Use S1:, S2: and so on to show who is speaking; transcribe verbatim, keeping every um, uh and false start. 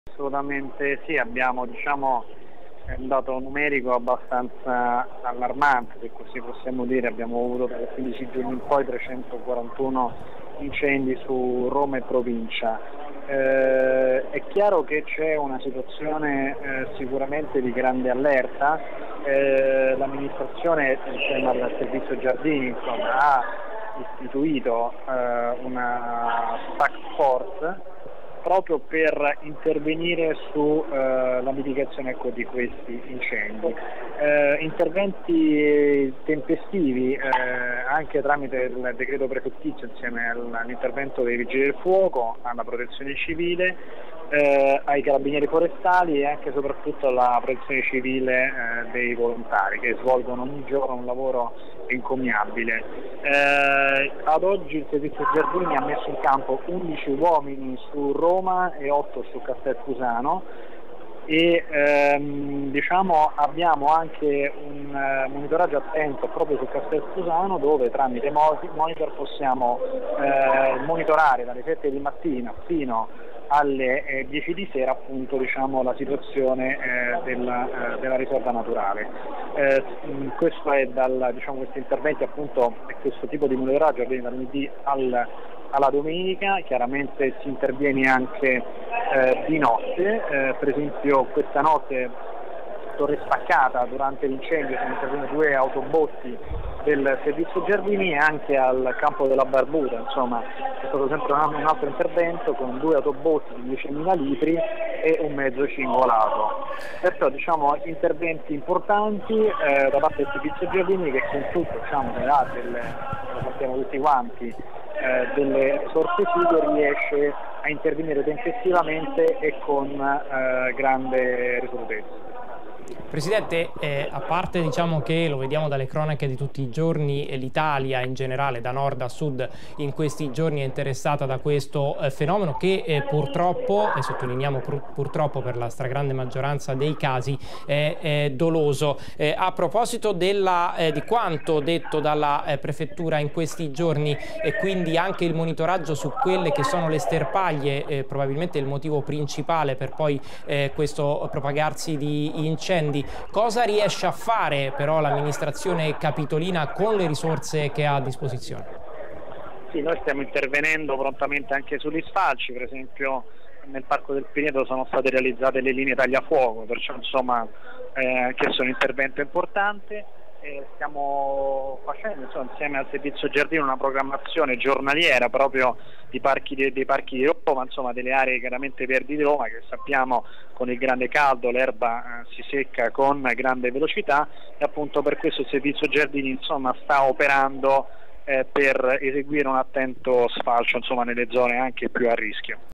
S1: Assolutamente sì, abbiamo diciamo, un dato numerico abbastanza allarmante, se così possiamo dire. Abbiamo avuto dal quindici giugno in poi trecentoquarantuno incendi su Roma e provincia. Eh, è chiaro che c'è una situazione eh, sicuramente di grande allerta. Eh, l'amministrazione insieme al servizio giardini insomma, ha istituito eh, una task force proprio per intervenire sulla uh, mitigazione ecco, di questi incendi. Uh, interventi tempestivi uh, anche tramite il decreto prefettizio insieme all'intervento dei vigili del fuoco, alla protezione civile, uh, ai carabinieri forestali e anche e soprattutto alla protezione civile uh, dei volontari che svolgono ogni giorno un lavoro encomiabile. Uh, ad oggi il servizio giardini ha messo in campo undici uomini su Roma e otto su Castelfusano e ehm, diciamo, abbiamo anche un uh, monitoraggio attento proprio su Castelfusano dove tramite monitor possiamo eh, monitorare dalle sette di mattina fino alle eh, dieci di sera appunto diciamo, la situazione eh, della, eh, della riserva naturale. Eh, questo è dal, diciamo, questi interventi appunto e questo tipo di monitoraggio avviene dal lunedì al alla domenica, chiaramente si interviene anche eh, di notte, eh, per esempio questa notte Torre Spaccata durante l'incendio sono intervenuti due autobotti del servizio giardini e anche al campo della Barbuta, insomma è stato sempre un, un altro intervento con due autobotti di diecimila litri e un mezzo cingolato. Perciò diciamo interventi importanti eh, da parte del servizio giardini che con tutto diciamo, le date, lo sappiamo tutti quanti, Eh, delle risorse fighe riesce a intervenire tempestivamente e con eh, grande risolutezza.
S2: Presidente, eh, a parte diciamo che lo vediamo dalle cronache di tutti i giorni, e l'Italia in generale da nord a sud in questi giorni è interessata da questo eh, fenomeno che eh, purtroppo, e sottolineiamo pur, purtroppo per la stragrande maggioranza dei casi, è, è doloso. Eh, a proposito della, eh, di quanto detto dalla eh, prefettura in questi giorni e quindi anche il monitoraggio su quelle che sono le sterpaglie, eh, probabilmente il motivo principale per poi eh, questo propagarsi di incendi, cosa riesce a fare però l'amministrazione capitolina con le risorse che ha a disposizione?
S1: Sì, noi stiamo intervenendo prontamente anche sugli sfalci, per esempio nel Parco del Pineto sono state realizzate le linee tagliafuoco, perciò insomma eh, che sono un intervento importante. E stiamo facendo insomma, insieme al servizio giardino una programmazione giornaliera proprio di parchi di, dei parchi di Roma, insomma delle aree chiaramente verdi di Roma che sappiamo con il grande caldo l'erba eh, si secca con grande velocità e appunto per questo il servizio giardini insomma sta operando eh, per eseguire un attento sfalcio insomma nelle zone anche più a rischio.